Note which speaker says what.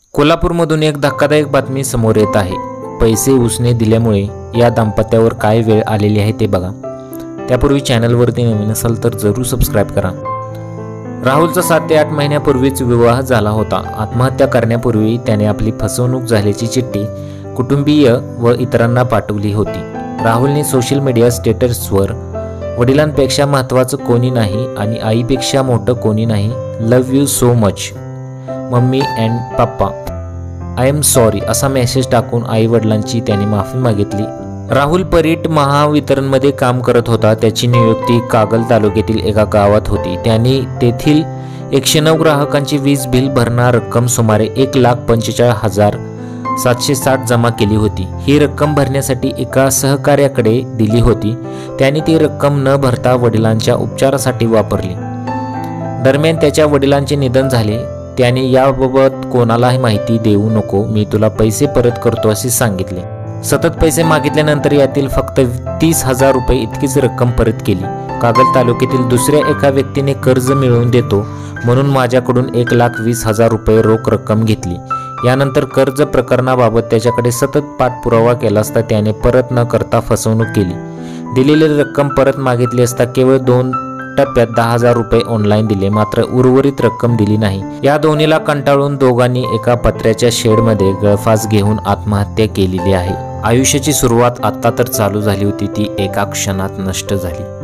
Speaker 1: कोल्हापूरमधून एक धक्कादायक बातमी समोर येत आहे। पैसे उसने दिल्यामुळे या दाम्पत्यावर काय वेळ आलेली आहे ते बघा। त्यापूर्वी चॅनलवरती नवीन असाल तर जरूर सबस्क्राइब करा। राहुलचा 7 ते 8 महिन्यापूर्वीच विवाह झाला होता। आत्महत्या करण्यापूर्वी त्याने आपली फसवणूक झाल्याची चिठ्ठी कुटुंबीय व इतरांना पाठवली होती। राहुलने सोशल मीडिया स्टेटसवर वडिलांपेक्षा महत्त्वाचं कोणी नाही आणि आईपेक्षा मोठं कोणी नाही, love you so much mummy and papa, I am sorry असा मेसेज टाकून आई वडिलांची त्याने माफी मागितली। राहुल परीट महावितरणमध्ये काम करत होता। त्याची नियुक्ती कागल तालुक्यातील एका गावात होती। त्यांनी तेथील 109 ग्राहकांची वीज बिल भरणार रक्कम सुमारे 1,45,760 जमा केली होती। ही रक्कम भरण्यासाठी एका सहकार्याकडे दिली होती। त्याने ती रक्कम न भरता वडिलांच्या उपचारासाठी वापरली। दरम्यान त्याच्या वडिलांचे निधन झाले। त्याने याबाबत कोणालाही माहिती देऊ नको, मी तुला पैसे परत करतो असे सांगितले। सतत पैसे मागितल्यानंतर यातील फक्त 30,000 रुपये इतकीच रक्कम परत केली। कागल तालुक्यातील दुसऱ्या एका व्यक्तीने कर्ज मिळवून देतो म्हणून माझ्याकडून 1,20,000 रुपये रोख रक्कम घेतली। यानंतर कर्ज प्रकरणाबाबत त्याच्याकडे सतत पाठपुरावा केला असता त्याने परत न करता फसवणूक केली। दिलेली रक्कम परत मागितली असता केवळ 2 टप्प्यात 10,000 रुपये ऑनलाईन दिले, मात्र उर्वरित रक्कम दिली नाही। या दोन्हीला कंटाळून दोघांनी एका पत्र्याच्या शेडमध्ये गळफास घेऊन आत्महत्या केलेली आहे। आयुष्याची सुरुवात आत्ता तर चालू झाली होती, ती एका क्षणात नष्ट झाली।